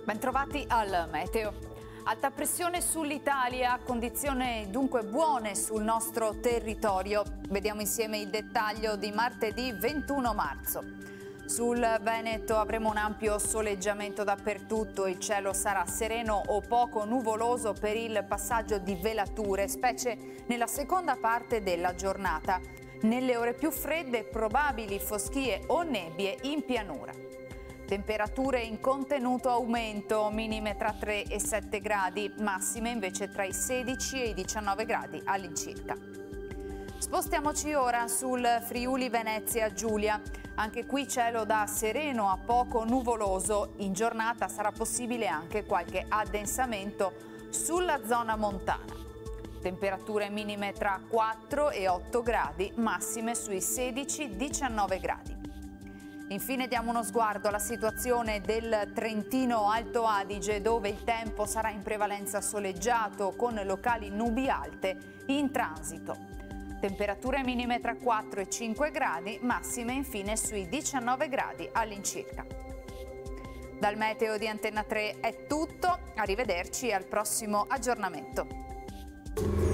Bentrovati al Meteo. Alta pressione sull'Italia, condizioni dunque buone sul nostro territorio. Vediamo insieme il dettaglio di martedì 21 marzo. Sul Veneto avremo un ampio soleggiamento dappertutto, il cielo sarà sereno o poco nuvoloso per il passaggio di velature, specie nella seconda parte della giornata. Nelle ore più fredde probabili foschie o nebbie in pianura. Temperature in contenuto aumento, minime tra 3 e 7 gradi, massime invece tra i 16 e i 19 gradi all'incirca. Spostiamoci ora sul Friuli Venezia Giulia. Anche qui cielo da sereno a poco nuvoloso. In giornata sarà possibile anche qualche addensamento sulla zona montana. Temperature minime tra 4 e 8 gradi, massime sui 16-19 gradi. Infine diamo uno sguardo alla situazione del Trentino Alto Adige, dove il tempo sarà in prevalenza soleggiato con locali nubi alte in transito. Temperature minime tra 4 e 5 gradi, massime infine sui 19 gradi all'incirca. Dal meteo di Antenna 3 è tutto, arrivederci al prossimo aggiornamento.